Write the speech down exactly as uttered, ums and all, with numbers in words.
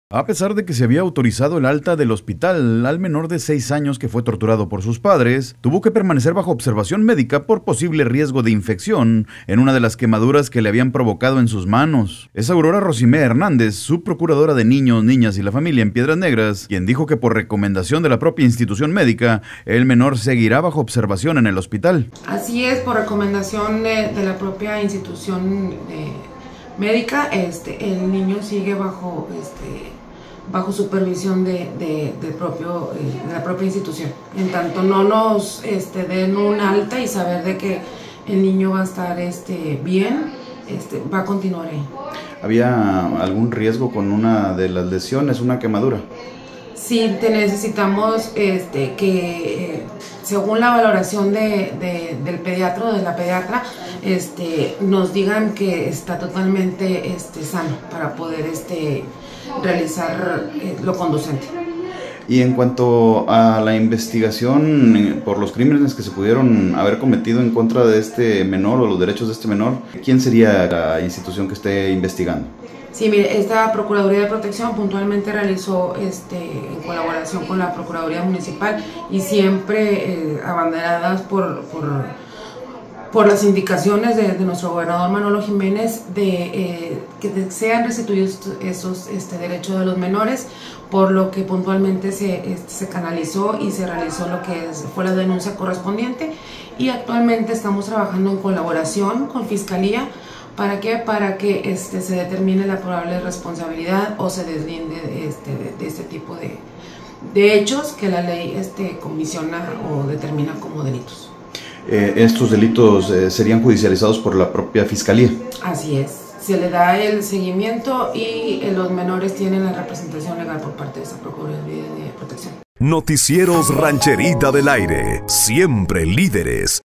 A pesar de que se había autorizado el alta del hospital al menor de seis años que fue torturado por sus padres, tuvo que permanecer bajo observación médica por posible riesgo de infección en una de las quemaduras que le habían provocado en sus manos. Es Aurora Rosimé Hernández, subprocuradora de Niños, Niñas y la Familia en Piedras Negras, quien dijo que por recomendación de la propia institución médica, el menor seguirá bajo observación en el hospital. Así es, por recomendación de, de la propia institución eh, médica, este, el niño sigue bajo... Este, bajo supervisión de, de, de, propio, eh, de la propia institución. En tanto no nos este, den un alta y saber de que el niño va a estar este, bien, este, va a continuar ahí. ¿Había algún riesgo con una de las lesiones, una quemadura? Sí, te necesitamos este, que, eh, según la valoración de, de, del pediatra o de la pediatra, este, nos digan que está totalmente este, sano para poder este, realizar eh, lo conducente. Y en cuanto a la investigación por los crímenes que se pudieron haber cometido en contra de este menor o los derechos de este menor, ¿quién sería la institución que esté investigando? Sí, mire, esta Procuraduría de Protección puntualmente realizó este, en colaboración con la Procuraduría Municipal y siempre eh, abanderadas por, por, por las indicaciones de, de nuestro gobernador Manolo Jiménez de eh, que sean restituidos esos este, derechos de los menores, por lo que puntualmente se, este, se canalizó y se realizó lo que es, fue la denuncia correspondiente, y actualmente estamos trabajando en colaboración con Fiscalía. ¿Para qué? Para que este, se determine la probable responsabilidad o se deslinde de este, de, de este tipo de, de hechos que la ley este, comisiona o determina como delitos. Eh, ¿Estos delitos eh, serían judicializados por la propia Fiscalía? Así es. Se le da el seguimiento y eh, los menores tienen la representación legal por parte de esa Procuraduría de Protección. Noticieros Rancherita del Aire, siempre líderes.